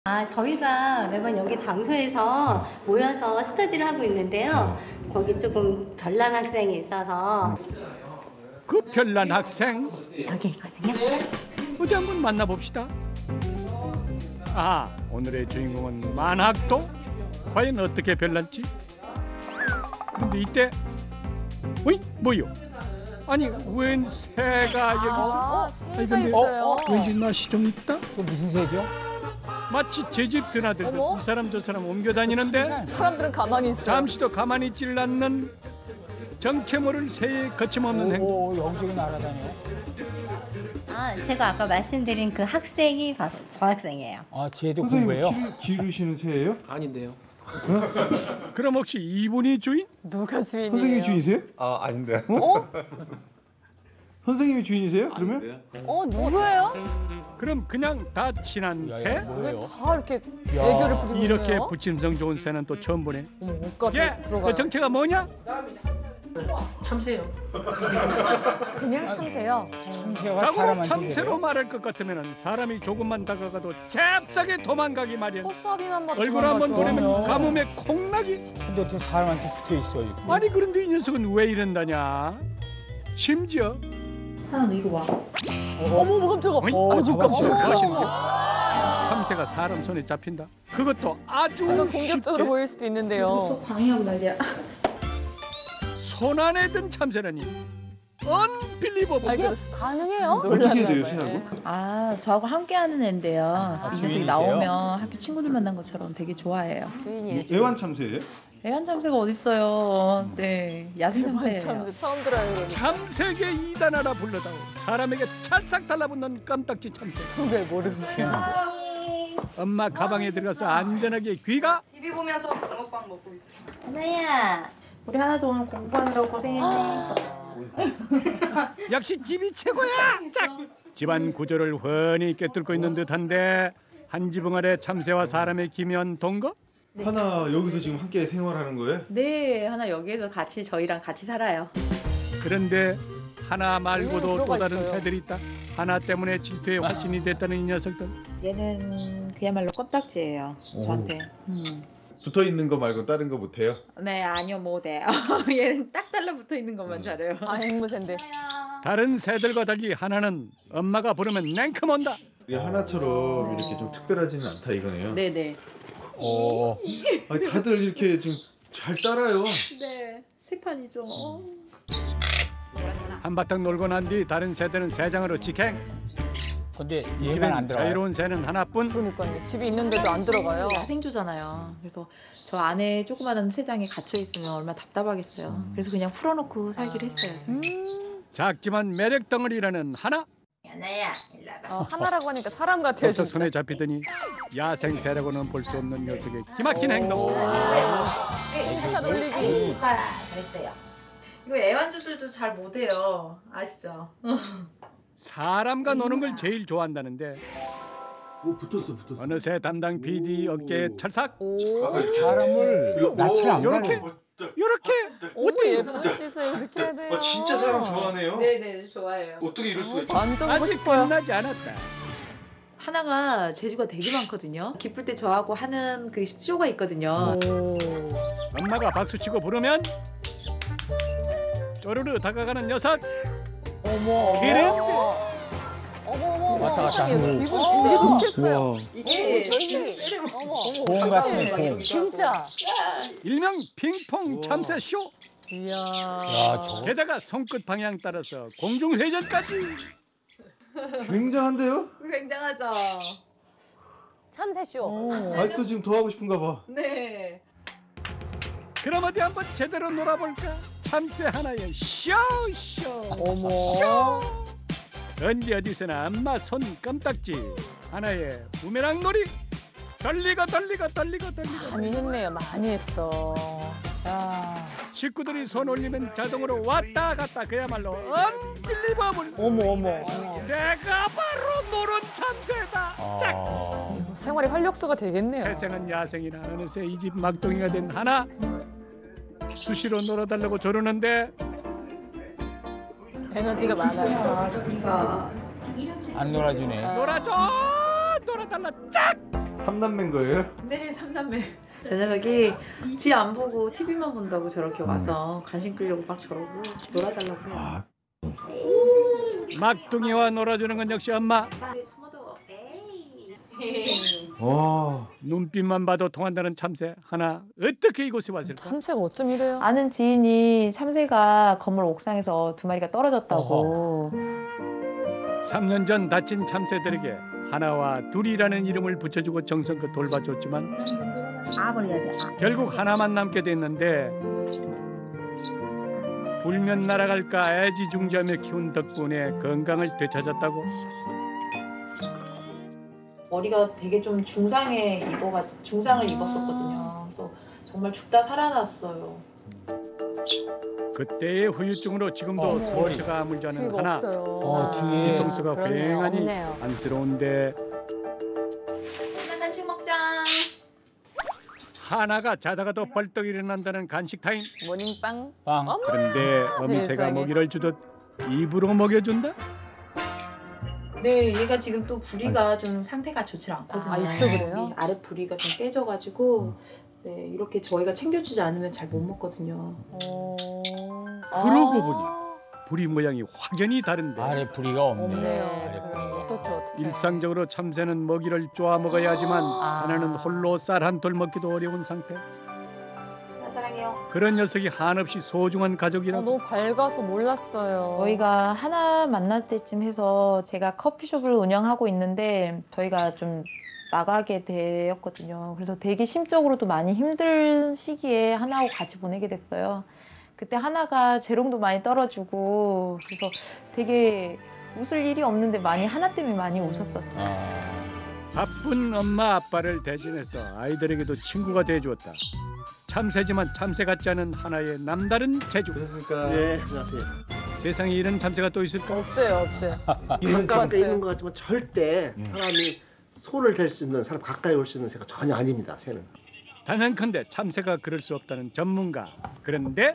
저희가 매번 여기 장소에서 모여서 스터디를 하고 있는데요. 거기 조금 별난 학생이 있어서 그 별난 학생 여기 있거든요. 어디 한번 만나봅시다. 오늘의 주인공은 만학도? 과연 어떻게 별난지? 그런데 이때 뭐요? 아니 웬 새가 여기서? 새가 있어요. 왠지 맛이 좀 있다? 저 무슨 새죠? 마치 제 집 드나들듯 어머. 이 사람 저 사람 옮겨 다니는데 사람들은 가만히 있어요. 잠시도 가만히 있지를 않는 정체 모를 새의 거침없는 행동. 오, 여기저기 날아다녀. 제가 아까 말씀드린 그 학생이 바로 저 학생이에요. 쟤도 공부해요? 기르시는 새예요? 아닌데요. 그럼 혹시 이분이 주인? 누가 주인이에요? 선생님이 주인이세요? 아닌데. 선생님이 주인이세요? 그러면? 누구예요? 그럼 그냥 다 친한 새? 뭐예요? 다 이렇게 애교를 부리고 이렇게 있네요. 부침성 좋은 새는 또 처음 보네. 옷까지 예, 들어가요. 그 정체가 뭐냐? 참새요. 그냥 참새요. 참새가 자고 사람한테 참새로 그래요? 말할 것 같으면 사람이 조금만 다가가도 잽싸게 도망가기 마련. 포수아비만 봐도 얼굴 한번 도망가죠. 보내면 그럼요. 가뭄에 콩나기. 근데 어떻게 사람한테 붙어 있어 이렇게? 아니 그런데 이 녀석은 왜 이런다냐? 심지어 어머 깜짝아. 아주 잡았어요. 깜짝하시는 게 참새가 사람 손에 잡힌다. 그것도 아주 약간 쉽게 공격적으로 보일 수도 있는데요. 방해하고 난리야. 손 안에 든 참새라니. 언빌리버블. 이게 가능해요? 어떻게 돼요, 새하고? 저하고 함께하는 애인데요. 이 녀석이 주인이세요? 나오면 학교 친구들 만난 것처럼 되게 좋아해요. 주인이에요. 애완 참새예요? 애완 참새가 어딨어요. 네, 야생 참새예요. 참새 처음 들어요. 이거. 참새계 이단하라 불러다오. 사람에게 찰싹 달라붙는 껌딱지 참새. 왜 모르는 거야? 엄마 가방에 들어가서 안전하게 귀가. TV 보면서 붕어빵 먹고 있어. 하나야, 우리 하나도 오늘 공부하느라고 고생했네. 역시 집이 최고야. 짝. 집안 구조를 훤히 꿰뚫고 있는 듯한데 한 지붕 아래 참새와 사람의 기묘한 동거? 하나 여기서 지금 함께 생활하는 거예요? 네, 하나 여기에서 저희랑 같이 살아요. 그런데 하나 말고도 또 들어가 다른 있어요. 새들이 있다. 하나 때문에 질투의 화신이 됐다는 이 녀석들. 얘는 그야말로 껌딱지예요. 저한테. 붙어 있는 거 말고 다른 거 못 해요? 네, 아니요, 못해요. 얘는 딱 달라붙어 있는 것만 잘해요. 앵무새인데. 다른 새들과 달리 하나는 엄마가 부르면 냉큼 온다. 우리 하나처럼 이렇게 좀 특별하지는 않다 이거네요. 네네. 아니, 다들 이렇게 지금 잘 따라요. 네, 세 판이죠. 한바탕 놀고 난 뒤 다른 새들은 새장으로 직행. 근데 이 얘만 집엔 안 들어가요? 자유로운 새는 하나뿐. 그러니까요. 집이 있는데도 안 들어가요. 야생조잖아요. 그래서 저 안에 조그마한 새장에 갇혀 있으면 얼마나 답답하겠어요. 그래서 그냥 풀어놓고 살기로 했어요. 저는. 작지만 매력 덩어리라는 하나. 연아야, 일로 와봐. 하나라고 하니까 사람 같아요. 덥석 진짜. 손에 잡히더니 야생 새라고는 볼 수 없는 녀석의 기막힌 행동. 차 돌리기. 봐라, 잘했어요. 이거 애완조들도 잘 못해요. 아시죠? 사람과 노는 걸 제일 좋아한다는데 붙었어. 어느새 담당 PD 어깨에 찰싹. 사람을 낯을 안 요렇게 가네. 요렇게 어머 예쁜 짓을 이렇게 해야 돼요. 진짜 사람 좋아하네요. 네네, 좋아해요. 어떻게 이럴 수가 있지? 완전 보고 아직 싶어요. 끝나지 않았다. 하나가 재주가 되게 많거든요. 기쁠 때 저하고 하는 그 쇼가 있거든요. 엄마가 박수치고 부르면 쪼르르 다가가는 녀석. 어머. 그래? 어머. 왔다 갔다 하고. 기분 되게 좋겠어요. 이게 어머. 공 같으네, 공. 진짜. 일명 핑퐁 참새 쇼. 이야. 야, 저거 게다가 손끝 방향 따라서 공중 회전까지. 굉장한데요? 굉장하죠. 참새쇼. 아직도 지금 더 하고 싶은가 봐. 네. 그럼 어디 한번 제대로 놀아볼까? 참새 하나의 쇼쇼. 어머. 언제 어디서나 엄마 손 껌딱지 하나의 부메랑 놀이. 돌리고. 많이 했네요. 많이 했어. 야. 식구들이 손 올리면 자동으로 왔다 갔다 그야말로 언빌리버블. 어머. 내가 바로 노른 참새다. 짝. 이거 생활의 활력소가 되겠네요. 태생은 야생이라 어느새 이 집 막둥이가 된 하나. 수시로 놀아달라고 조르는데 에너지가 많아요. 안 놀아주네. 놀아달라 짝. 삼남매인 거예요? 네, 삼남매. 저녁에 지 안 보고 TV만 본다고 저렇게 와서 간식 끌려고 막 저러고 놀아달라고 해요. 막둥이와 놀아주는 건 역시 엄마. 와. 눈빛만 봐도 통한다는 참새. 하나 어떻게 이곳에 왔을까? 참새가 어쩜 이래요? 아는 지인이 참새가 건물 옥상에서 2마리가 떨어졌다고. 3년 전 다친 참새들에게 하나와 둘이라는 이름을 붙여주고 정성껏 돌봐줬지만 결국 하나만 남게 됐는데 불면 날아갈까 애지중지하며 키운 덕분에 건강을 되찾았다고. 머리가 되게 좀 중상을 입었었거든요. 그래서 정말 죽다 살아났어요. 그때의 후유증으로 지금도 상처가 아물지 않은 귀가 하나. 없어요. 뒤에 뒤통수가 그러네요. 휑하니 없네요. 안쓰러운데 간식 먹자. 하나가 자다가도 벌떡 일어난다는 간식 타임. 모닝빵. 빵. 그런데 어미새가 세상에. 먹이를 주듯 입으로 먹여준다? 네, 얘가 지금 또 부리가 좀 상태가 좋지 않거든요. 아, 입도 그래요? 이 아래 부리가 좀 깨져가지고 네, 이렇게 저희가 챙겨주지 않으면 잘 못 먹거든요. 그러고 보니 부리 모양이 확연히 다른데 아래 부리가 없네. 없네요. 아래 부리가. 어떻게. 일상적으로 참새는 먹이를 쪼아 먹어야 하지만 하나는 홀로 쌀 한 돌 먹기도 어려운 상태. 사랑해요. 그런 녀석이 한없이 소중한 가족이라고. 너무 밝아서 몰랐어요. 저희가 하나 만날 때쯤 해서 제가 커피숍을 운영하고 있는데 저희가 좀 나가게 되었거든요. 그래서 되게 심적으로도 많이 힘든 시기에 하나하고 같이 보내게 됐어요. 그때 하나가 재롱도 많이 떨어지고 그래서 되게 웃을 일이 없는데 하나 때문에 많이 웃었었죠. 바쁜 엄마 아빠를 대신해서 아이들에게도 친구가 돼주었다. 참새지만 참새 같지 않은 하나의 남다른 재주. 안녕하십니까. 네, 안녕하세요. 세상에 이런 참새가 또 있을까? 없어요. 가깝게 있는 것 같지만 절대 사람이 손을 댈 수 있는 사람 가까이 올 수 있는 새가 전혀 아닙니다. 새는. 단연컨대 참새가 그럴 수 없다는 전문가. 그런데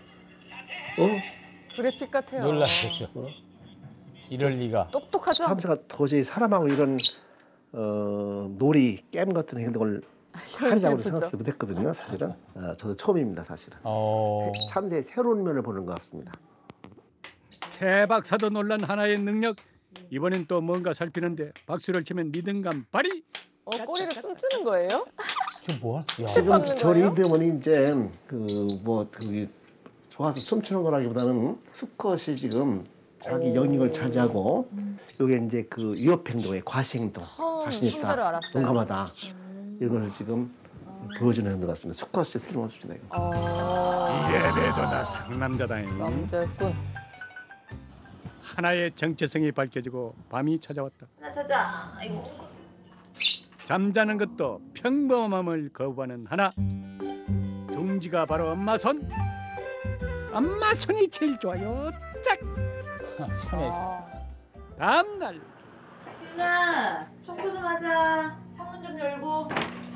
그래픽 같아요. 놀랐었어. 이럴 리가. 똑똑하죠? 참새가 도저히 사람하고 이런 놀이, 게임 같은 행동을 하리라고 생각도 못했거든요. 사실은. 저도 처음입니다. 사실은. 참새의 새로운 면을 보는 것 같습니다. 새 박사도 놀란 하나의 능력. 이번엔 또 뭔가 살피는데 박수를 치면 리듬감 발휘. 꼬리를 춤추는 거예요? 지금 뭐? 지금 저 리듬은 이제 좋아서 춤추는 거라기보다는 수컷이 지금 자기 영역을 차지하고 이게 이제 그 위협 행동에 과시 행동, 자신 있다, 용감하다 이런 걸 지금 보여주는 행동 같습니다. 수컷이 틀림없습니다. 이래봬도 나 상남자다잉. 남자였군. 하나의 정체성이 밝혀지고 밤이 찾아왔다. 하나 찾아. 아이고. 잠자는 것도 평범함을 거부하는 하나. 둥지가 바로 엄마 손. 엄마 손이 제일 좋아요. 짝. 손에서. 다음 날. 수윤아, 청소 좀 하자. 창문 좀 열고.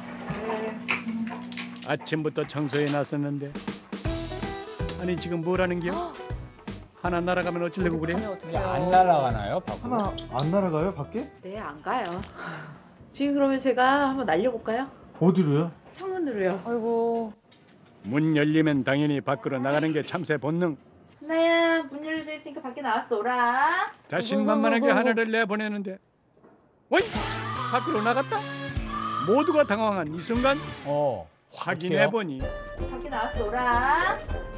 아침부터 청소에 나섰는데 아니 지금 뭘 하는 게요? 하나 날아가면 어쩌려고 그래? 안 날아가나요? 밖으로? 하나 안 날아가요 밖에? 네, 안 가요. 지금 그러면 제가 한번 날려볼까요? 어디로요? 창문으로요. 아이고. 문 열리면 당연히 밖으로 나가는 게 참새 본능. 하나야, 문 열려져 있으니까 밖에 나와서 놀아. 자신만만하게 하나를 내보내는데 어이? 밖으로 나갔다? 모두가 당황한 이 순간 확인해보니 밖에 나와서 놀아.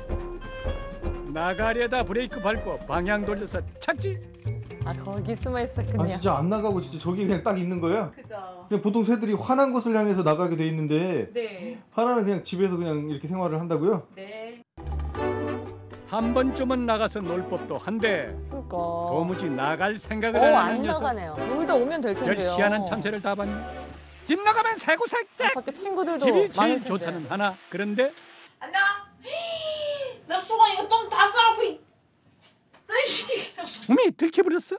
나가려다 브레이크 밟고 방향 돌려서 착지. 거기 숨어 아 있었군요. 진짜 안 나가고 진짜 저기 그냥 딱 있는 거예요? 그죠. 그냥 보통 새들이 환한 곳을 향해서 나가게 돼 있는데 네. 하나는 그냥 집에서 그냥 이렇게 생활을 한다고요? 네. 한 번쯤은 나가서 놀 법도 한데 그러니까. 도무지 나갈 생각을 안 하는 안 녀석. 나가네요. 놀다 오면 될 별 텐데요. 희한한 참새를 다 봤네. 집 나가면 새고살짝. 밖에 친구들도 집이 많을 제일 텐데. 좋다는 하나. 그런데 안녕. 나 수건 이거 똥 다 싸고 있. 어미 들켜버렸어?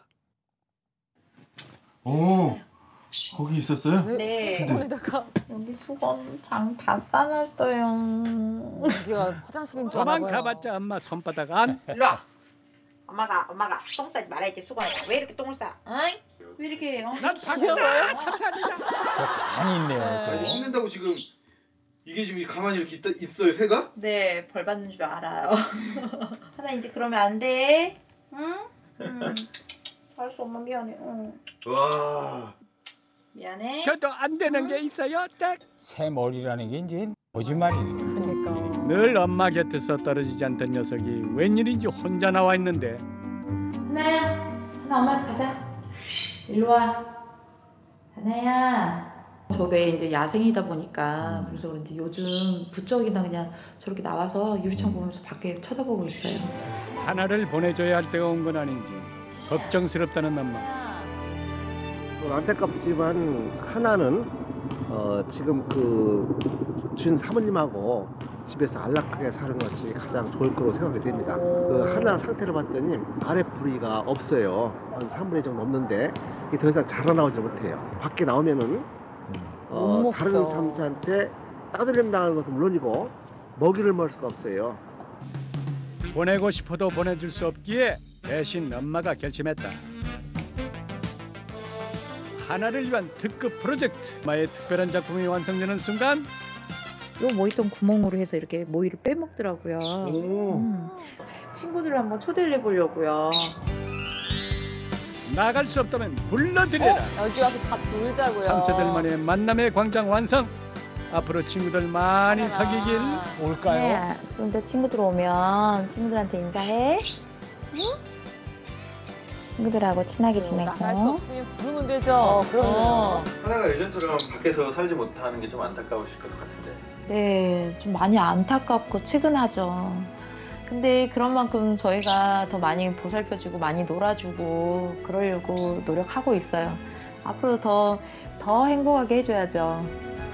거기 있었어요? 네. 수건에다가 여기 수건 장 다 싸놨어요. 여기가 화장실인 줄 알아봐요. 도망가봤자 엄마 손바닥 안. 일로 와. 엄마가 똥 싸지 말아야지 수건에다. 왜 이렇게 똥을 싸? 어이? 왜 이렇게 해요? 난 박수다. 참새 아니다. 많이 있네요. 아니, 또. 혼낸다고 지금 이게 지금 가만히 이렇게 있어요, 새가? 네, 벌 받는 줄 알아요. 하나 이제 그러면 안 돼. 응? 알았어, 엄마 미안해. 응. 와. 미안해. 저도 안 되는 게 있어요. 짝. 새 머리라는 게 이제 거짓말이네. 그러니까. 늘 엄마 곁에서 떨어지지 않던 녀석이 웬일인지 혼자 나와 있는데 하나야, 하나 엄마 가자. 일로 와. 하나야. 저게 이제 야생이다 보니까 그래서 그런지 요즘 부쩍이나 그냥 저렇게 나와서 유리창 보면서 밖에 쳐다보고 있어요. 하나를 보내줘야 할 때가 온 건 아닌지 걱정스럽다는 엄마. 안타깝지만 하나는 지금 그 준 사모님하고 집에서 안락하게 사는 것이 가장 좋을 거로 생각이 됩니다. 그 하나 상태를 봤더니 아래 부리가 없어요. 한 3분의 1 정도 없는데 이게 더 이상 자라나오지 못해요. 밖에 나오면은 못 먹죠. 다른 참새한테 따돌림 당하는 것은 물론이고 먹이를 먹을 수가 없어요. 보내고 싶어도 보내줄 수 없기에 대신 엄마가 결심했다. 하나를 위한 특급 프로젝트. 엄마의 특별한 작품이 완성되는 순간 요 모이통 구멍으로 해서 이렇게 모이를 빼먹더라고요. 친구들 한번 초대를 해보려고요. 나갈 수 없다면 불러들여라. 여기 와서 다 놀자고요. 참새들만의 만남의 광장 완성. 앞으로 친구들 많이 사귀길. 올까요? 좀 더 친구들 오면 친구들한테 인사해. 친구들하고 친하게 지내고. 나갈 수 없으면 부르면 되죠. 그럼요. 하나가 예전처럼 밖에서 살지 못하는 게 좀 안타까우실 것 같은데. 네, 좀 많이 안타깝고 측은하죠. 근데 그런 만큼 저희가 더 많이 보살펴주고 많이 놀아주고 그러려고 노력하고 있어요. 앞으로 더 행복하게 해줘야죠.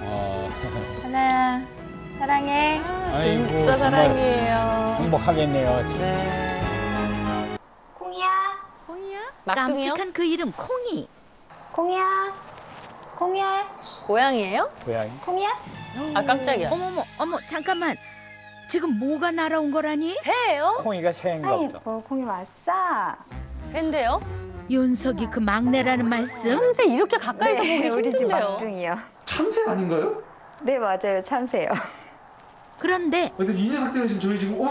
하나야, 사랑해. 아이고, 진짜 정말 사랑이에요. 행복하겠네요. 진짜. 네. 콩이야. 막둥이요? 깜찍한 그 이름 콩이. 콩이야, 콩이야, 고양이에요? 고양이. 콩이야. 아 깜짝이야. 어머, 잠깐만. 지금 뭐가 날아온 거라니? 새예요? 콩이가 새인가 보다. 예뻐, 콩이 왔어. 새인데요? 윤석이 그 막내라는 말씀? 참새 이렇게 가까이서 보기 우리 집 힘든데요. 막둥이요. 참새 아닌가요? 네, 맞아요, 참새요. 그런데 근데 이 녀석 때문에 지금 저희 지금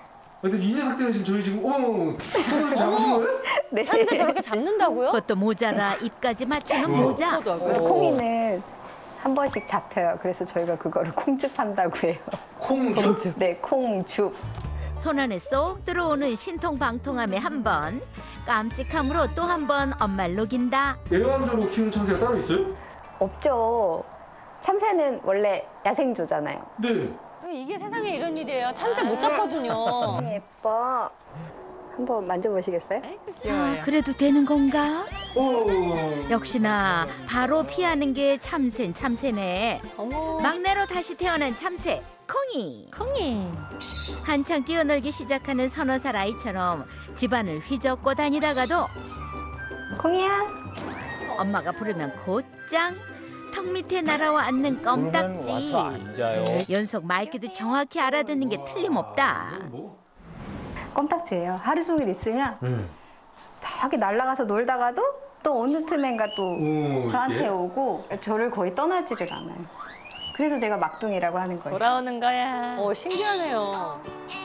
손으로 좀 잡으신 거예요? 네. 참새 저렇게 잡는다고요? 그것도 모자라 입까지 맞추는 모자. 콩이는 한 번씩 잡혀요. 그래서 저희가 그거를 콩줍한다고 해요. 콩죽? 네, 콩줍. 손 안에 쏙 들어오는 신통방통함에 한 번, 깜찍함으로 또 한 번 엄마를 녹인다. 애완조로 키우는 참새가 따로 있어요? 없죠. 참새는 원래 야생조잖아요. 네. 이게 세상에 이런 일이에요. 참새 못 잡거든요. 예뻐. 한번 만져보시겠어요? 그래도 되는 건가? 오. 역시나 바로 피하는 게 참새네. 어머. 막내로 다시 태어난 참새 콩이. 한창 뛰어놀기 시작하는 3-4살 아이처럼 집안을 휘젓고 다니다가도 콩이야. 엄마가 부르면 곧장 턱 밑에 날아와 앉는 껌딱지. 와서 앉아요. 연속 말귀도 정확히 알아듣는 게 틀림없다. 껌딱지예요. 하루 종일 있으면 저기 날아가서 놀다가도 또 어느 틈엔가 또 저한테 오고 저를 거의 떠나지를 않아요. 그래서 제가 막둥이라고 하는 거예요. 돌아오는 거야. 신기하네요.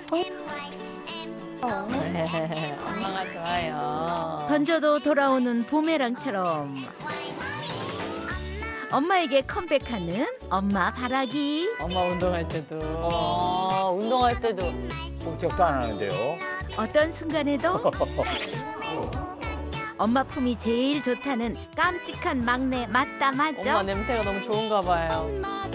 엄마가 좋아요. 던져도 돌아오는 부메랑처럼 엄마에게 컴백하는 엄마 바라기. 엄마 운동할 때도. 운동할 때도. 꼼짝도 안 하는데요. 어떤 순간에도 엄마 품이 제일 좋다는 깜찍한 막내 맞다 맞아. 엄마 냄새가 너무 좋은가 봐요.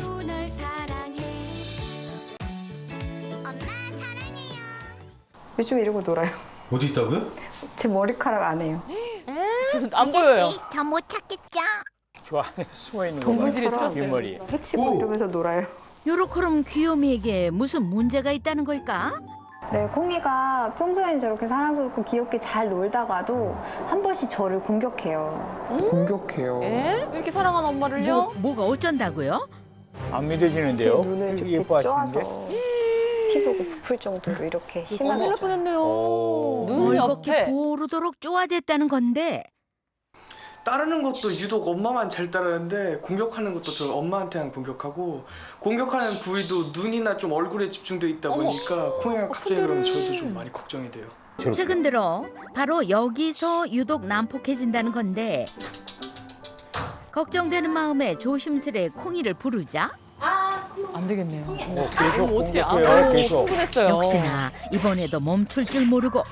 요즘 이러고 놀아요. 어디 있다고요? 제 머리카락 안 해요. 안 보여요. 저 못 찾겠죠? 저 안에 숨어 있는 거 동물처럼 뒷머리. 해치고 이러면서 놀아요. 요렇게럼 귀요미에게 무슨 문제가 있다는 걸까? 네, 콩이가 평소엔 저렇게 사랑스럽고 귀엽게 잘 놀다가도 한 번씩 저를 공격해요. 공격해요. 왜 이렇게 사랑하는 엄마를요? 뭐가 어쩐다고요? 안 제 믿어지는데요. 눈을 되게 이렇게 예뻐하시는데. 쪼아서 피부가 부풀 정도로 이렇게 심하게 큰일 뻔했네요. 오. 눈 얼겋게 옆에. 부어오르도록 쪼아댔다는 건데 따르는 것도 유독 엄마만 잘 따르는데 공격하는 것도 저 엄마한테만 공격하고 공격하는 부위도 눈이나 좀 얼굴에 집중돼 있다 보니까 콩이가 갑자기 그러면 저도 좀 많이 걱정이 돼요. 최근 들어 바로 여기서 유독 난폭해진다는 건데 걱정되는 마음에 조심스레 콩이를 부르자 안 되겠네요. 계속 공격해요. 계속. 흥분했어요. 역시나 이번에도 멈출 줄 모르고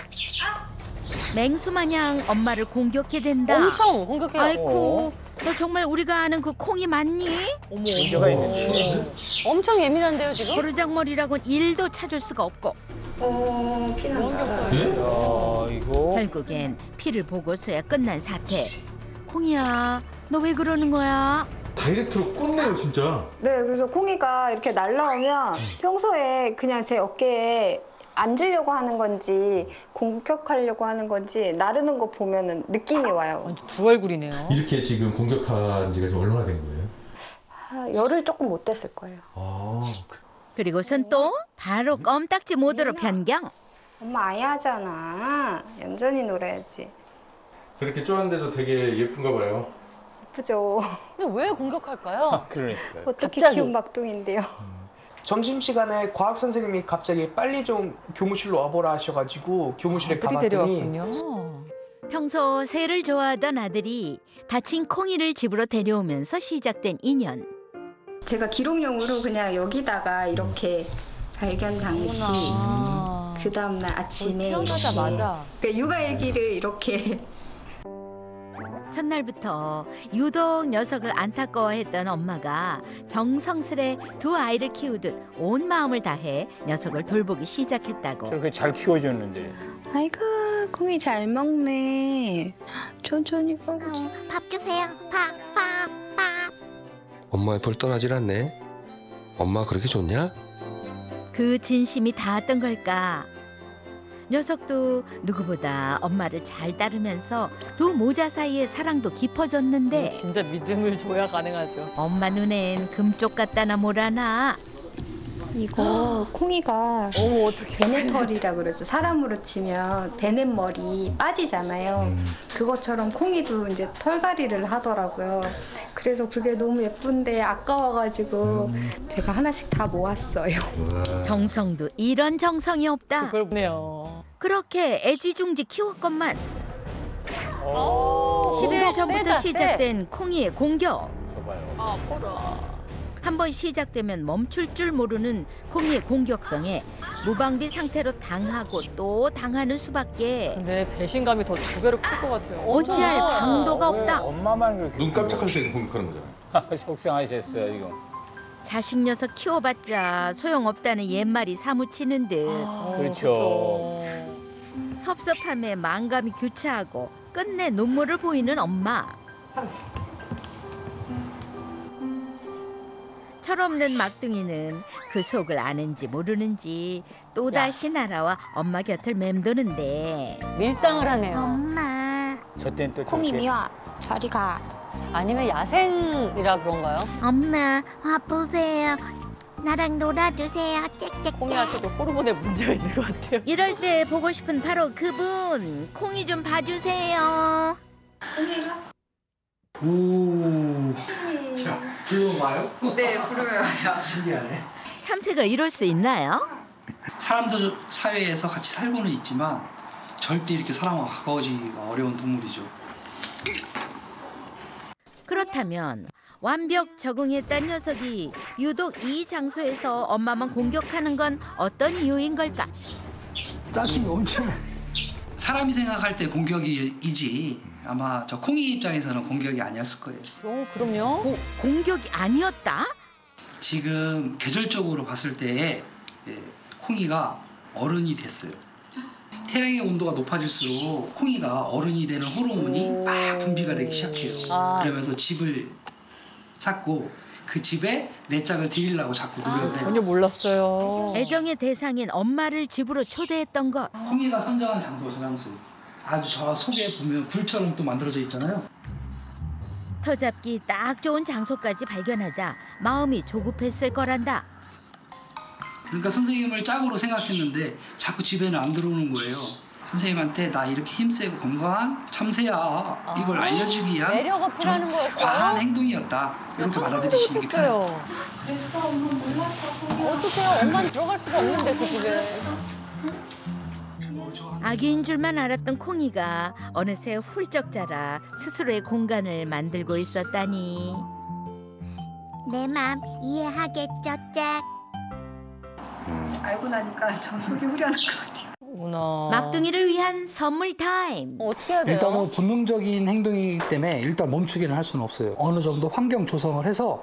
맹수마냥 엄마를 공격해 댄다. 엄청 공격해요. 아이쿠, 너 정말 우리가 아는 그 콩이 맞니? 어머, 문제가 있는지. 엄청 예민한데요 지금? 버르장머리라곤 1도 찾을 수가 없고 피난다. 이거. 결국엔 피를 보고서야 끝난 사태. 콩이야, 너 왜 그러는 거야? 다이렉트로 꽂네요 진짜. 네, 그래서 콩이가 이렇게 날라오면 평소에 그냥 제 어깨에 앉으려고 하는 건지 공격하려고 하는 건지 나르는 거 보면은 느낌이 와요. 완전 두 얼굴이네요. 이렇게 지금 공격한 지가 지금 얼마나 된 거예요? 열흘 조금 못 됐을 거예요. 그리고선 또 바로 껌딱지 모드로 변경. 엄마 아야잖아. 얌전히 놀아야지. 그렇게 쪼았는데도 되게 예쁜가 봐요. 예쁘죠. 근데 왜 공격할까요? 그러니까요. 어떻게 갑자기. 키운 막둥인데요. 점심시간에 과학 선생님이 갑자기 빨리 좀 교무실로 와보라 하셔가지고 교무실에 아들이 가봤더니 데려왔군요. 평소 새를 좋아하던 아들이 다친 콩이를 집으로 데려오면서 시작된 인연. 제가 기록용으로 그냥 여기다가 이렇게 발견 당시 그 다음날 아침에 태어나자마자. 그러니까 육아일기를 이렇게 첫날부터 유독 녀석을 안타까워했던 엄마가 정성스레 두 아이를 키우듯 온 마음을 다해 녀석을 돌보기 시작했다고. 저렇게 잘 키워줬는데. 아이고 콩이 잘 먹네. 천천히 먹지. 밥 주세요. 밥. 엄마의 볼 떠나질 않네. 엄마 그렇게 좋냐? 그 진심이 닿았던 걸까? 녀석도 누구보다 엄마를 잘 따르면서 두 모자 사이의 사랑도 깊어졌는데 진짜 믿음을 줘야 가능하죠. 엄마 눈엔 금쪽 같다나 뭐라나. 이거 콩이가 베네털이라고 그러죠. 사람으로 치면 베넷머리 빠지잖아요. 그것처럼 콩이도 이제 털갈이를 하더라고요. 그래서 그게 너무 예쁜데 아까워가지고 제가 하나씩 다 모았어요. 정성도 이런 정성이 없다. 그걸 보네요. 그렇게 애지중지 키웠건만 10여일 공격 전부터 세다, 시작된 콩이의 공격. 줘봐요. 아파라. 한번 시작되면 멈출 줄 모르는 콩이의 공격성에 무방비 상태로 당하고 또 당하는 수밖에. 근데 배신감이 더 두 배로 클 것 같아요. 어찌할 방도가 왜 없다. 엄마만 그렇게. 눈 깜짝할 때 공격하는 거잖아요. 속상하셨어요 지금. 자식 녀석 키워봤자 소용없다는 옛말이 사무치는 듯. 그렇죠. 섭섭함에 만감이 교차하고 끝내 눈물을 보이는 엄마. 철없는 막둥이는 그 속을 아는지 모르는지 또다시 날아와 엄마 곁을 맴도는데 밀당을 하네요. 엄마. 저 땐 또 콩이 저렇게. 미워. 저리 가. 아니면 야생이라 그런가요? 엄마 와보세요. 나랑 놀아주세요. 짹짹. 콩이한테도 호르몬에 문제가 있는 것 같아요. 이럴 때 보고 싶은 바로 그분. 콩이 좀 봐주세요. 콩이가? 오. 야, 부르면 와요? 네, 부르면 와요. 신기하네. 참새가 이럴 수 있나요? 사람들 사회에서 같이 살고는 있지만 절대 이렇게 사람과 가까워지기가 어려운 동물이죠. 그렇다면 완벽 적응했던 녀석이 유독 이 장소에서 엄마만 공격하는 건 어떤 이유인 걸까? 짜증이 엄청. 사람이 생각할 때 공격이지 아마 저 콩이 입장에서는 공격이 아니었을 거예요. 그럼요. 공격이 아니었다? 지금 계절적으로 봤을 때 콩이가 어른이 됐어요. 태양의 온도가 높아질수록 콩이가 어른이 되는 호르몬이 막 분비가 되기 시작해요. 그러면서 집을 찾고 그 집에 내 짝을 들이려고 자꾸 노력을 해요. 전혀 몰랐어요. 애정의 대상인 엄마를 집으로 초대했던 것. 콩이가 선정한 장소, 저 장소. 아주 저 속에 보면 굴처럼 또 만들어져 있잖아요. 터잡기 딱 좋은 장소까지 발견하자 마음이 조급했을 거란다. 그러니까 선생님을 짝으로 생각했는데 자꾸 집에는 안 들어오는 거예요. 선생님한테 나 이렇게 힘세고 건강한 참새야 이걸 알려주기 위한 매력 어필하는 좀 거였어요? 과한 행동이었다 이렇게 받아들이시는 게 편해요. 그랬어, 엄마 몰랐어. 어떡해요? 엄마는 들어갈 수가 없는데 그 집에. 아기인 줄만 알았던 콩이가 어느새 훌쩍 자라 스스로의 공간을 만들고 있었다니. 내 맘 이해하겠죠, 잭? 알고 나니까 좀 속이 후련한 것 같아요. 막둥이를 위한 선물 타임. 어떻게 해야 돼요? 일단은 본능적인 행동이기 때문에 일단 멈추기는 할 수는 없어요. 어느 정도 환경 조성을 해서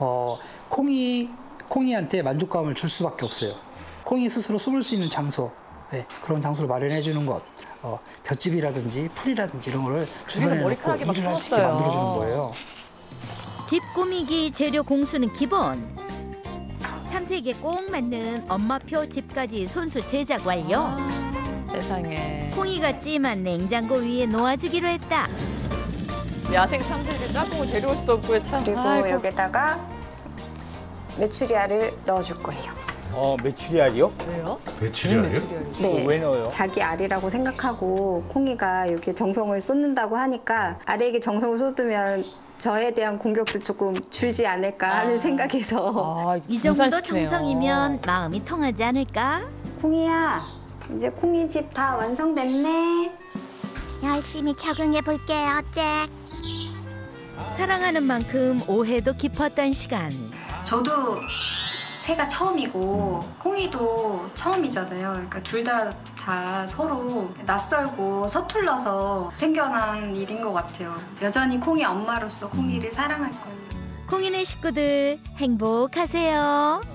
콩이한테 만족감을 줄 수밖에 없어요. 콩이 스스로 숨을 수 있는 장소, 네, 그런 장소를 마련해 주는 것, 볏짚이라든지 풀이라든지 이런 거를 주변에 놓고 일을 할 수 있게 만들어 주는 거예요. 집 꾸미기 재료 공수는 기본. 참새에게 꼭 맞는 엄마표 집까지 손수 제작 완료. 세상에. 콩이가 찜한 냉장고 위에 놓아주기로 했다. 야생 참새를 짝꿍을 데려올 수도 없고요, 참. 그리고 아이고. 여기다가 메추리알을 넣어줄 거예요. 메추리알이요? 왜요? 메추리알이요? 네. 왜 넣어요? 자기 알이라고 생각하고 콩이가 이렇게 정성을 쏟는다고 하니까 알에게 정성을 쏟으면 저에 대한 공격도 조금 줄지 않을까 하는 생각에서 이 정도 정성이면 마음이 통하지 않을까? 콩이야, 이제 콩이 집 다 완성됐네. 열심히 적응해 볼게요, 잭. 사랑하는 만큼 오해도 깊었던 시간. 저도 새가 처음이고 콩이도 처음이잖아요. 그러니까 둘 다 서로 낯설고 서툴러서 생겨난 일인 것 같아요. 여전히 콩이 엄마로서 콩이를 사랑할 거예요. 콩이네 식구들 행복하세요.